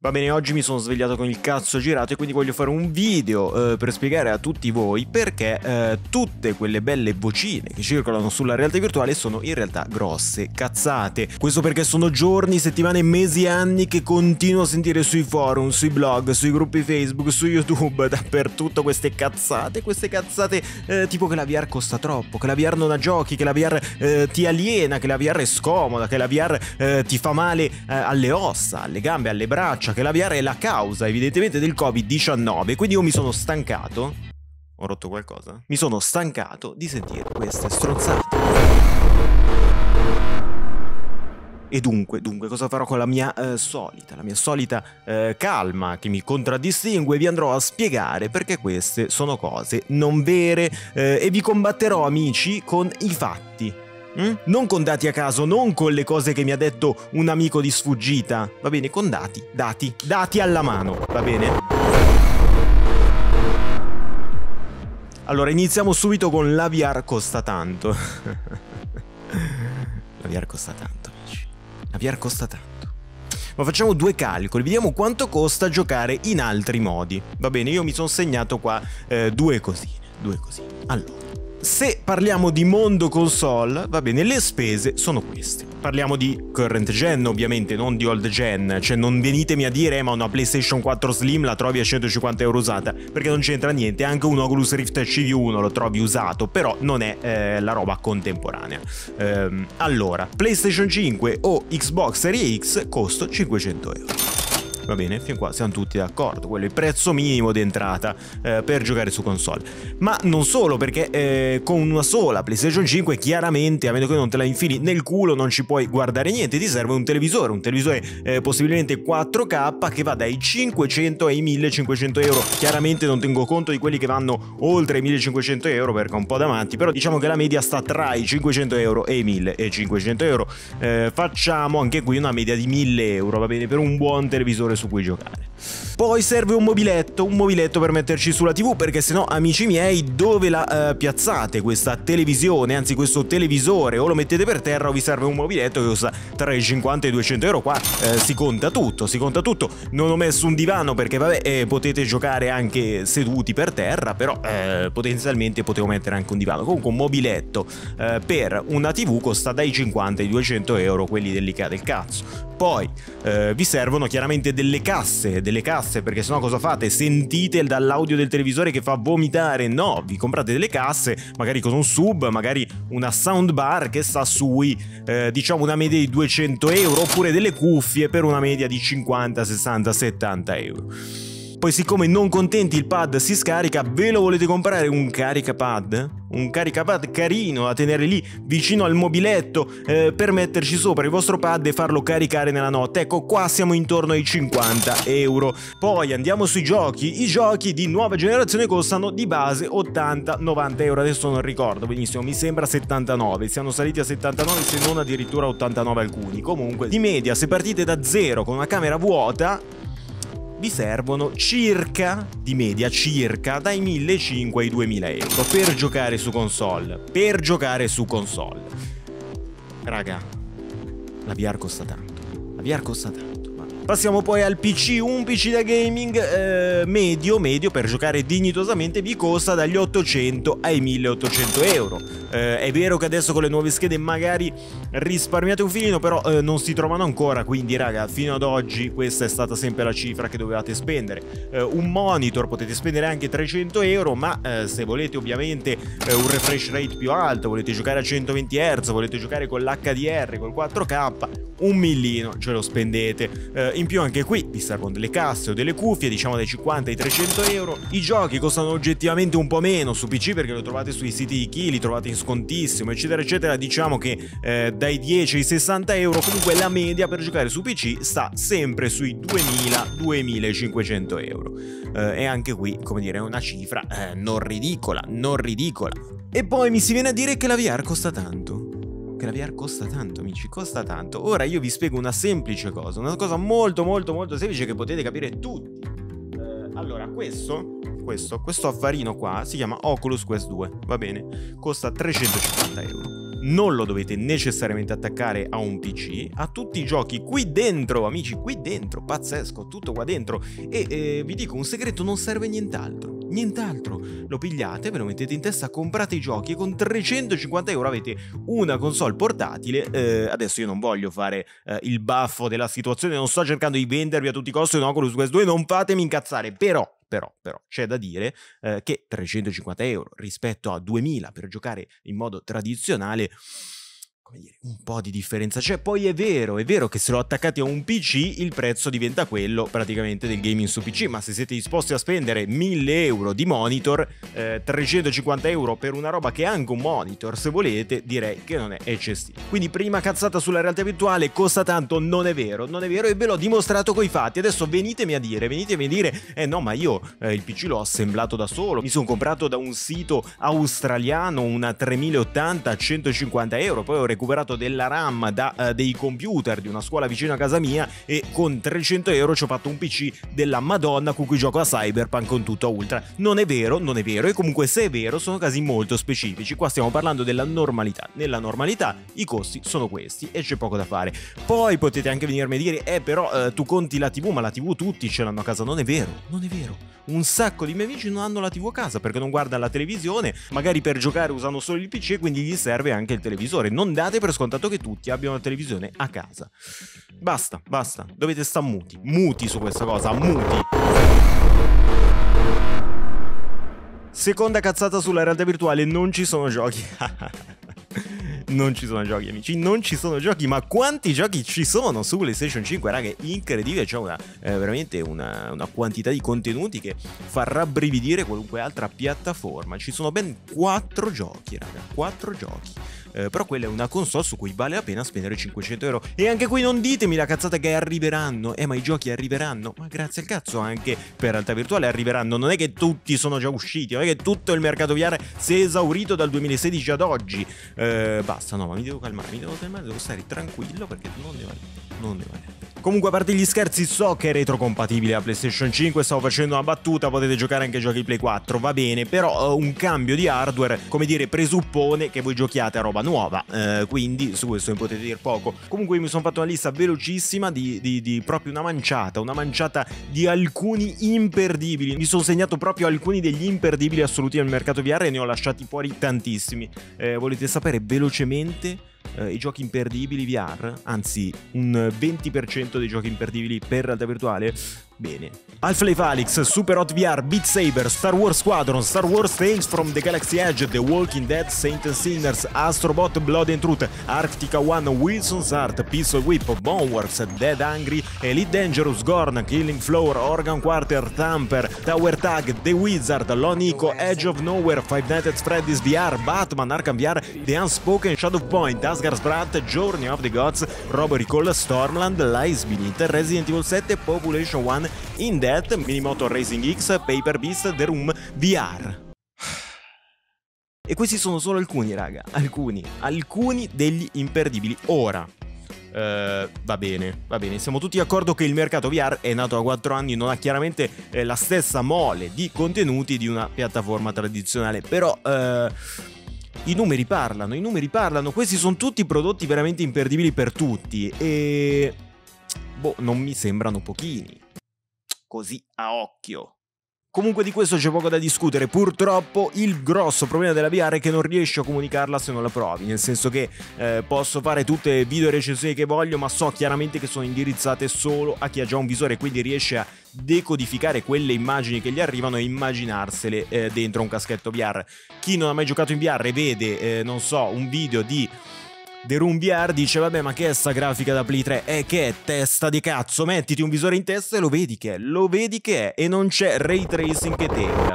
Va bene, oggi mi sono svegliato con il cazzo girato e quindi voglio fare un video per spiegare a tutti voi perché tutte quelle belle vocine che circolano sulla realtà virtuale sono in realtà grosse cazzate. Questo perché sono giorni, settimane, mesi e anni che continuo a sentire sui forum, sui blog, sui gruppi Facebook, su YouTube, dappertutto queste cazzate tipo che la VR costa troppo, che la VR non ha giochi, che la VR ti aliena, che la VR è scomoda, che la VR ti fa male alle ossa, alle gambe, alle braccia, che la VR è la causa evidentemente del Covid-19, quindi io mi sono stancato. Ho rotto qualcosa? Mi sono stancato di sentire queste stronzate. E dunque, cosa farò con la mia solita calma che mi contraddistingue? Vi andrò a spiegare perché queste sono cose non vere e vi combatterò, amici, con i fatti. Non con dati a caso, non con le cose che mi ha detto un amico di sfuggita, va bene? Con dati alla mano, va bene? Allora, iniziamo subito con la VR costa tanto. La VR costa tanto, amici. La VR costa tanto. Ma facciamo due calcoli, vediamo quanto costa giocare in altri modi. Va bene, io mi sono segnato qua due cosine. Allora, se parliamo di mondo console, va bene, le spese sono queste. Parliamo di current gen, ovviamente, non di old gen. Cioè non venitemi a dire ma una PlayStation 4 Slim la trovi a 150 euro usata, perché non c'entra niente. Anche un Oculus Rift CV1 lo trovi usato, però non è la roba contemporanea. Allora, PlayStation 5 o Xbox Series X costa 500 euro. Va bene, fin qua siamo tutti d'accordo, quello è il prezzo minimo d'entrata per giocare su console. Ma non solo, perché con una sola PlayStation 5 chiaramente, a meno che non te la infili nel culo, non ci puoi guardare niente, ti serve un televisore possibilmente 4K che va dai 500 ai 1500 euro. Chiaramente non tengo conto di quelli che vanno oltre i 1500 euro perché è un po' davanti, però diciamo che la media sta tra i 500 euro e i 1500 euro. Facciamo anche qui una media di 1000 euro, va bene, per un buon televisore su cui giocare. Poi serve un mobiletto per metterci sulla TV, perché sennò, amici miei, dove la piazzate questa televisione, anzi questo televisore, o lo mettete per terra o vi serve un mobiletto che costa tra i 50 e i 200 euro. Qua si conta tutto. Non ho messo un divano perché vabbè, potete giocare anche seduti per terra, però potenzialmente potevo mettere anche un divano. Comunque un mobiletto per una TV costa dai 50 ai 200 euro, quelli dell'Ikea del cazzo. Poi vi servono chiaramente delle casse, perché sennò cosa fate? Sentite dall'audio del televisore che fa vomitare? No, vi comprate delle casse, magari con un sub, magari una soundbar che sta sui diciamo una media di 200 euro, oppure delle cuffie per una media di 50, 60, 70 euro. Poi, siccome non contenti il pad si scarica, ve lo volete comprare un caricapad? Un caricapad carino da tenere lì vicino al mobiletto per metterci sopra il vostro pad e farlo caricare nella notte. Ecco, qua siamo intorno ai 50 euro. Poi andiamo sui giochi. I giochi di nuova generazione costano di base 80-90 euro. Adesso non ricordo benissimo, mi sembra 79. Siamo saliti a 79, se non addirittura 89 alcuni. Comunque, di media, se partite da zero con una camera vuota, vi servono circa dai 1.500 ai 2.000 euro per giocare su console. Raga, la VR costa tanto. Passiamo poi al PC. Un PC da gaming medio per giocare dignitosamente vi costa dagli 800 ai 1.800 euro. È vero che adesso con le nuove schede magari risparmiate un filino, però non si trovano ancora, quindi raga, fino ad oggi questa è stata sempre la cifra che dovevate spendere. Un monitor potete spendere anche 300 euro, ma se volete ovviamente un refresh rate più alto, volete giocare a 120 Hz, volete giocare con l'HDR, col 4K, un millino ce lo spendete. In più anche qui vi servono delle casse o delle cuffie, diciamo dai 50 ai 300 euro. I giochi costano oggettivamente un po' meno su PC perché lo trovate sui siti di chi, li trovate in scontissimo, eccetera eccetera. Diciamo che dai 10 ai 60 euro comunque la media per giocare su PC sta sempre sui 2.000-2.500 euro. E anche qui, come dire, è una cifra non ridicola. E poi mi si viene a dire che la VR costa tanto. Amici, costa tanto. Ora io vi spiego una semplice cosa, una cosa molto semplice che potete capire tutti. Allora, questo affarino qua si chiama Oculus Quest 2, va bene? Costa 350 euro. non lo dovete necessariamente attaccare a un PC, a tutti i giochi qui dentro, amici, qui dentro, pazzesco, tutto qua dentro. E vi dico un segreto, non serve nient'altro, lo pigliate, ve lo mettete in testa, comprate i giochi e con 350 euro avete una console portatile. Adesso io non voglio fare il baffo della situazione, non sto cercando di vendervi a tutti i costi un Oculus Quest 2, non fatemi incazzare, però c'è da dire che 350 euro rispetto a 2000 per giocare in modo tradizionale, come dire, un po' di differenza c'è. Poi è vero che se lo attaccati a un PC il prezzo diventa quello praticamente del gaming su PC, ma se siete disposti a spendere 1000 euro di monitor, 350 euro per una roba che è anche un monitor, se volete, direi che non è eccessivo. Quindi prima cazzata sulla realtà virtuale, costa tanto, non è vero, e ve l'ho dimostrato coi fatti. Adesso venitemi a dire, no, ma io il PC l'ho assemblato da solo, mi sono comprato da un sito australiano una 3080 a 150 euro, poi ho recuperato della RAM da dei computer di una scuola vicino a casa mia e con 300 euro ci ho fatto un PC della Madonna con cui gioco a Cyberpunk con tutto a ultra. Non è vero, e comunque se è vero sono casi molto specifici. Qua stiamo parlando della normalità. Nella normalità i costi sono questi e c'è poco da fare. Poi potete anche venirmi a dire però tu conti la TV, ma la TV tutti ce l'hanno a casa. Non è vero. Un sacco di miei amici non hanno la TV a casa perché non guardano la televisione, magari per giocare usano solo il PC e quindi gli serve anche il televisore. Non date per scontato che tutti abbiano la televisione a casa. Basta, dovete stare muti su questa cosa, muti. Seconda cazzata sulla realtà virtuale, non ci sono giochi. Non ci sono giochi, amici, non ci sono giochi, ma quanti giochi ci sono su PlayStation 5, raga, è incredibile, c'è veramente una quantità di contenuti che fa rabbrividire qualunque altra piattaforma. Ci sono ben 4 giochi, raga, 4 giochi. Però quella è una console su cui vale la pena spendere 500 euro. E anche qui non ditemi la cazzata che arriveranno. Ma i giochi arriveranno. Ma grazie al cazzo, anche per realtà virtuale arriveranno. Non è che tutti sono già usciti, non è che tutto il mercato VR si è esaurito dal 2016 ad oggi. Basta, no, ma mi devo calmare, devo stare tranquillo perché non ne vale. Comunque, a parte gli scherzi, so che è retrocompatibile a PlayStation 5, stavo facendo una battuta, potete giocare anche giochi Play 4, va bene, però un cambio di hardware, come dire, presuppone che voi giochiate a roba nuova, quindi su questo ne potete dire poco. Comunque io mi sono fatto una lista velocissima di proprio una manciata di alcuni imperdibili. Mi sono segnato proprio alcuni degli imperdibili assoluti del mercato VR e ne ho lasciati fuori tantissimi. Volete sapere velocemente i giochi imperdibili VR? Anzi, un 20% dei giochi imperdibili per realtà virtuale? Bene. Half-Life Alyx, Super Hot VR, Beat Saber, Star Wars Squadron, Star Wars Tales from the Galaxy Edge, The Walking Dead, Saints and Sinners, Astrobot, Blood and Truth, Arctica One, Wilson's Art, Pistol Whip, Boneworks, Dead Hungry, Elite Dangerous, Gorn, Killing Floor, Organ Quarter, Tamper, Tower Tag, The Wizard, Lone Echo, Edge of Nowhere, Five Nights at Freddy's VR, Batman, Arkham VR, The Unspoken, Shadow Point, Asgard's Wrath, Journey of the Gods, Robo Recall, Stormland, Lies Beneath, Resident Evil 7, Population 1, In Death, Minimoto Racing X, Paper Beast, The Room VR. E questi sono solo alcuni, raga, alcuni degli imperdibili. Ora, va bene, siamo tutti d'accordo che il mercato VR è nato da 4 anni, non ha chiaramente la stessa mole di contenuti di una piattaforma tradizionale, però i numeri parlano, questi sono tutti prodotti veramente imperdibili per tutti e non mi sembrano pochini, così a occhio. Comunque di questo c'è poco da discutere, purtroppo il grosso problema della VR è che non riesci a comunicarla se non la provi, nel senso che posso fare tutte le video recensioni che voglio, ma so chiaramente che sono indirizzate solo a chi ha già un visore, quindi riesce a decodificare quelle immagini che gli arrivano e immaginarsele dentro un caschetto VR. Chi non ha mai giocato in VR e vede, non so, un video di The Room VR dice vabbè, ma che è sta grafica da Play 3? Che è testa di cazzo, mettiti un visore in testa e lo vedi che è, e non c'è ray tracing che tenga.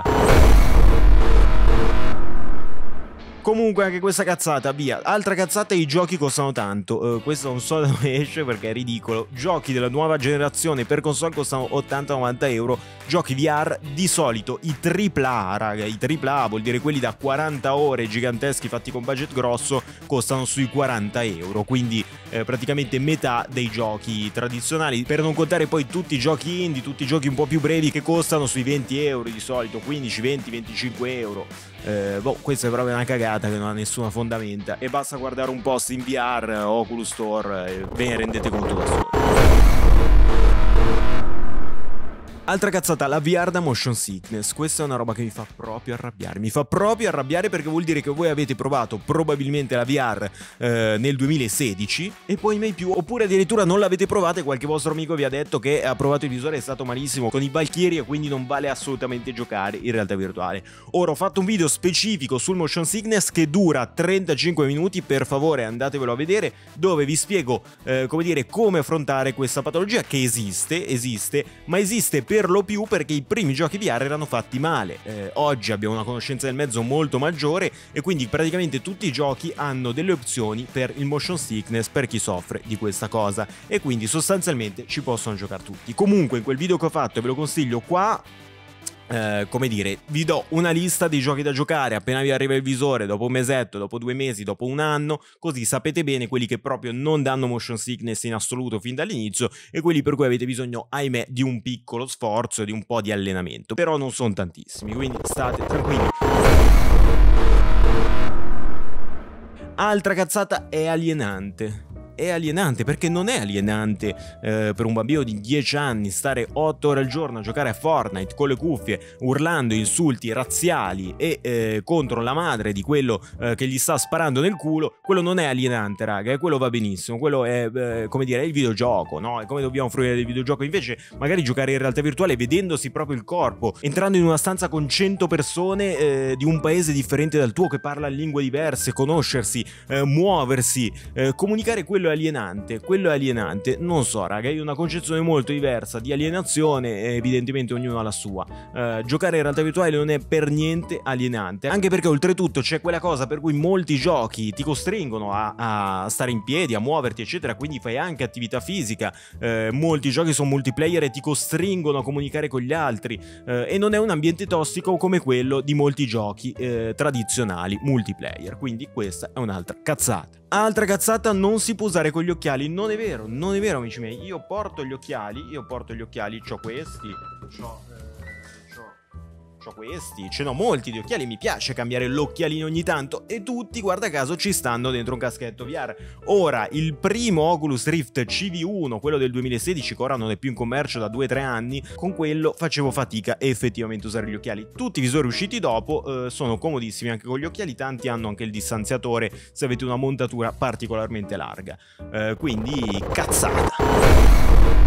Comunque anche questa cazzata, via. Altra cazzata, i giochi costano tanto. Questo non so da dove esce perché è ridicolo. Giochi della nuova generazione per console costano 80-90 euro. Giochi VR di solito, i AAA, raga, i AAA vuol dire quelli da 40 ore giganteschi fatti con budget grosso, costano sui 40 euro. Quindi praticamente metà dei giochi tradizionali, per non contare poi tutti i giochi indie, tutti i giochi un po' più brevi che costano sui 20 euro di solito, 15, 20, 25 euro. Questa è proprio una cagata. cagata che non ha nessuna fondamenta e basta guardare un post in VR, Oculus Store e ve ne rendete conto da soli. Altra cazzata, la VR da motion sickness. Questa è una roba che mi fa proprio arrabbiare. Mi fa proprio arrabbiare perché vuol dire che voi avete provato probabilmente la VR nel 2016 e poi mai più. Oppure addirittura non l'avete provata e qualche vostro amico vi ha detto che ha provato il visore e è stato malissimo con i balchieri e quindi non vale assolutamente giocare in realtà virtuale. Ora ho fatto un video specifico sul motion sickness che dura 35 minuti. Per favore andatevelo a vedere, dove vi spiego come affrontare questa patologia che esiste, ma esiste per lo più perché i primi giochi VR erano fatti male. Oggi abbiamo una conoscenza del mezzo molto maggiore e quindi praticamente tutti i giochi hanno delle opzioni per il motion sickness per chi soffre di questa cosa e quindi sostanzialmente ci possono giocare tutti. Comunque in quel video che ho fatto e ve lo consiglio qua, vi do una lista dei giochi da giocare appena vi arriva il visore, dopo un mesetto, dopo 2 mesi, dopo un anno, così sapete bene quelli che proprio non danno motion sickness in assoluto fin dall'inizio e quelli per cui avete bisogno, ahimè, di un piccolo sforzo e di un po' di allenamento, però non sono tantissimi, quindi state tranquilli. Altra cazzata, è alienante. È alienante perché non è alienante per un bambino di 10 anni stare 8 ore al giorno a giocare a Fortnite con le cuffie urlando insulti razziali e contro la madre di quello che gli sta sparando nel culo. Quello non è alienante, raga, e quello va benissimo, quello è è il videogioco, no? È come dobbiamo fruire del videogioco. Invece magari giocare in realtà virtuale vedendosi proprio il corpo, entrando in una stanza con 100 persone di un paese differente dal tuo, che parla lingue diverse, conoscersi, muoversi, comunicare, quello è alienante. Non so, raga, io ho una concezione molto diversa di alienazione e evidentemente ognuno ha la sua. Giocare in realtà virtuale non è per niente alienante, anche perché oltretutto c'è quella cosa per cui molti giochi ti costringono a stare in piedi, a muoverti eccetera, quindi fai anche attività fisica. Molti giochi sono multiplayer e ti costringono a comunicare con gli altri e non è un ambiente tossico come quello di molti giochi tradizionali multiplayer, quindi questa è un'altra cazzata. Altra cazzata, non si può usare con gli occhiali. Non è vero, amici miei. Io porto gli occhiali, c'ho questi, ce n'ho molti di occhiali, mi piace cambiare l'occhialino ogni tanto e tutti, guarda caso, ci stanno dentro un caschetto VR. Ora, il primo Oculus Rift CV1, quello del 2016, che ora non è più in commercio da 2-3 anni, con quello facevo fatica effettivamente a usare gli occhiali. Tutti i visori usciti dopo sono comodissimi anche con gli occhiali, tanti hanno anche il distanziatore se avete una montatura particolarmente larga. Quindi cazzata.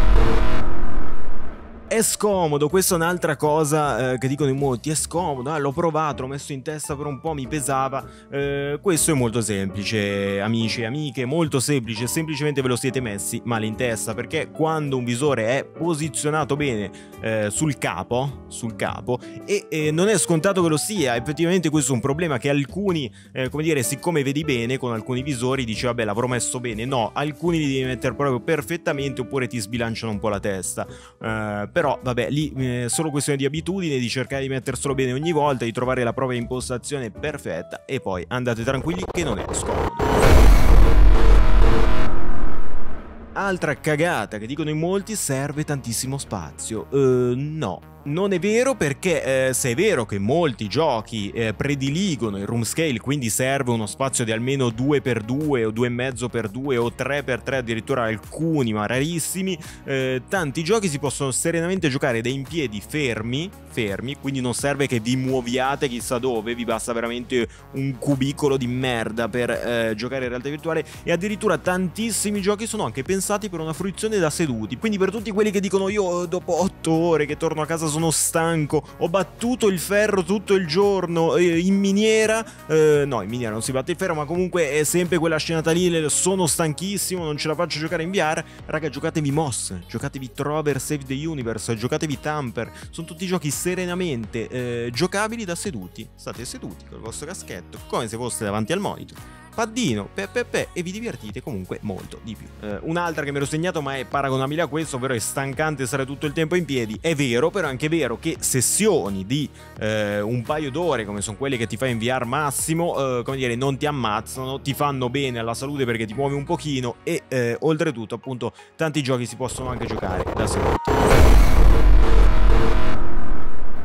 È scomodo, questa è un'altra cosa che dicono in molti, è scomodo, l'ho provato, l'ho messo in testa per un po', mi pesava. Questo è molto semplice, amici e amiche, molto semplice, semplicemente ve lo siete messi male in testa, perché quando un visore è posizionato bene sul capo e non è scontato che lo sia, effettivamente questo è un problema che alcuni, siccome vedi bene con alcuni visori dici vabbè l'avrò messo bene, no, alcuni li devi mettere proprio perfettamente oppure ti sbilanciano un po' la testa. Però vabbè, lì è solo questione di abitudine, di cercare di metterselo bene ogni volta, di trovare la propria impostazione perfetta e poi andate tranquilli che non è scomodo. Altra cagata che dicono in molti, serve tantissimo spazio. No. Non è vero, perché se è vero che molti giochi prediligono il room scale, quindi serve uno spazio di almeno 2x2 o 2,5x2 o 3x3, addirittura alcuni ma rarissimi, tanti giochi si possono serenamente giocare da in piedi fermi, quindi non serve che vi muoviate chissà dove, vi basta veramente un cubicolo di merda per giocare in realtà virtuale, e addirittura tantissimi giochi sono anche pensati per una fruizione da seduti, quindi per tutti quelli che dicono io dopo 8 ore che torno a casa sono stanco, ho battuto il ferro tutto il giorno in miniera, no, in miniera non si batte il ferro, ma comunque è sempre quella scenata lì, sono stanchissimo, non ce la faccio giocare in VR. Raga, giocatevi Moss, giocatevi Trover Save the Universe, giocatevi Tamper, sono tutti giochi serenamente giocabili da seduti, state seduti col vostro caschetto come se foste davanti al monitor, paddino, e vi divertite comunque molto di più. Un'altra che mi ero segnato ma è paragonabile a questo, ovvero è stancante stare tutto il tempo in piedi. È vero, però è anche vero che sessioni di un paio d'ore, come sono quelle che ti fai in VR massimo, non ti ammazzano, ti fanno bene alla salute perché ti muovi un pochino e oltretutto appunto tanti giochi si possono anche giocare da seduti.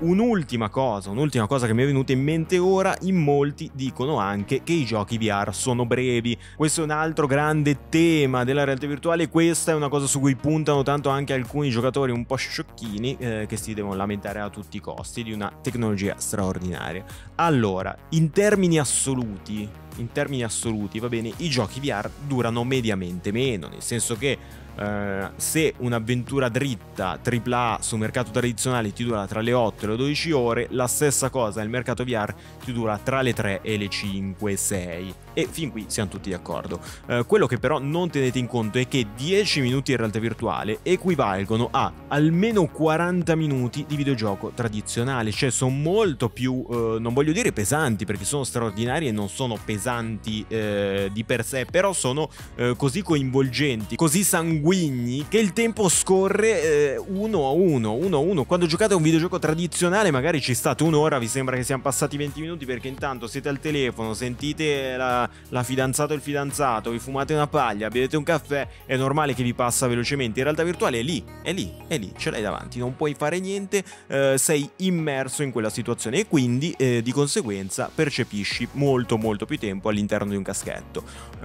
un'ultima cosa che mi è venuta in mente ora: in molti dicono anche che i giochi VR sono brevi. Questo è un altro grande tema della realtà virtuale. Questa è una cosa su cui puntano tanto anche alcuni giocatori un po' sciocchini che si devono lamentare a tutti i costi di una tecnologia straordinaria. Allora, in termini assoluti, va bene, i giochi VR durano mediamente meno, nel senso che se un'avventura dritta AAA sul mercato tradizionale ti dura tra le 8 e le 12 ore, la stessa cosa nel mercato VR ti dura tra le 3 e le 5-6. E fin qui siamo tutti d'accordo. Quello che però non tenete in conto è che 10 minuti in realtà virtuale equivalgono a almeno 40 minuti di videogioco tradizionale, cioè sono molto più, non voglio dire pesanti perché sono straordinari e non sono pesanti di per sé, però sono così coinvolgenti, così sanguigni, che il tempo scorre uno a uno. Quando giocate a un videogioco tradizionale magari ci state un'ora, vi sembra che siano passati 20 minuti perché intanto siete al telefono, sentite la fidanzata o il fidanzato, vi fumate una paglia, bevete un caffè, è normale che vi passa velocemente. In realtà virtuale è lì, ce l'hai davanti, non puoi fare niente, sei immerso in quella situazione e quindi di conseguenza percepisci molto più tempo all'interno di un caschetto.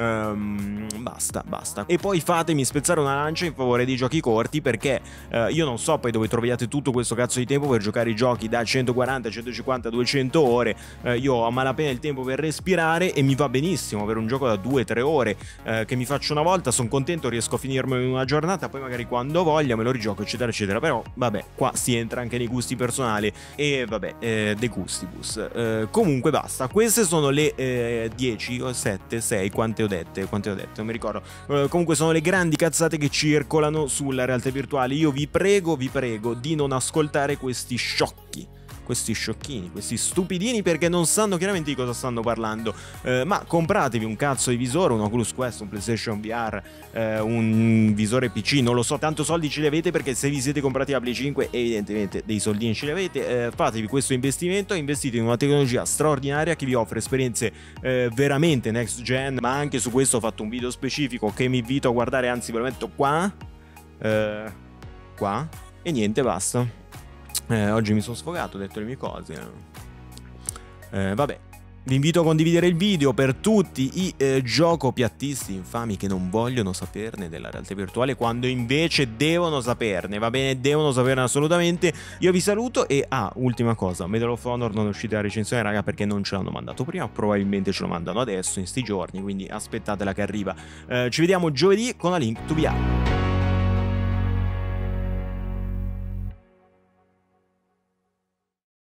Basta. E poi fatemi spezzare una lancia in favore dei giochi corti, perché io non so poi dove troviate tutto questo cazzo di tempo per giocare i giochi da 140, 150, 200 ore. Io ho a malapena il tempo per respirare e mi va benissimo avere un gioco da 2-3 ore che mi faccio una volta, sono contento, riesco a finirmelo in una giornata, poi magari quando voglia me lo rigioco eccetera eccetera. Però vabbè, qua si entra anche nei gusti personali e vabbè, de gustibus. Comunque basta, queste sono le 10 o 7, 6, quante ho dette, non mi ricordo. Comunque sono le grandi cazzate che circolano sulla realtà virtuale. Io vi prego di non ascoltare questi sciocchi, questi sciocchini, questi stupidini, perché non sanno chiaramente di cosa stanno parlando. Ma compratevi un cazzo di visore, un Oculus Quest, un PlayStation VR, un visore PC, non lo so, tanto soldi ce li avete, perché se vi siete comprati la Play 5 evidentemente dei soldini ce li avete. Fatevi questo investimento, investite in una tecnologia straordinaria che vi offre esperienze veramente next gen, ma anche su questo ho fatto un video specifico che mi invito a guardare, anzi ve lo metto qua, e niente, basta. Oggi mi sono sfogato, ho detto le mie cose. Vabbè, vi invito a condividere il video per tutti i giocopiattisti infami che non vogliono saperne della realtà virtuale, quando invece devono saperne, va bene? Devono saperne assolutamente. Io vi saluto e ultima cosa, Medal of Honor non è uscita la recensione, raga, perché non ce l'hanno mandato prima, probabilmente ce lo mandano adesso in sti giorni, quindi aspettatela che arriva. Ci vediamo giovedì con la Link to VR.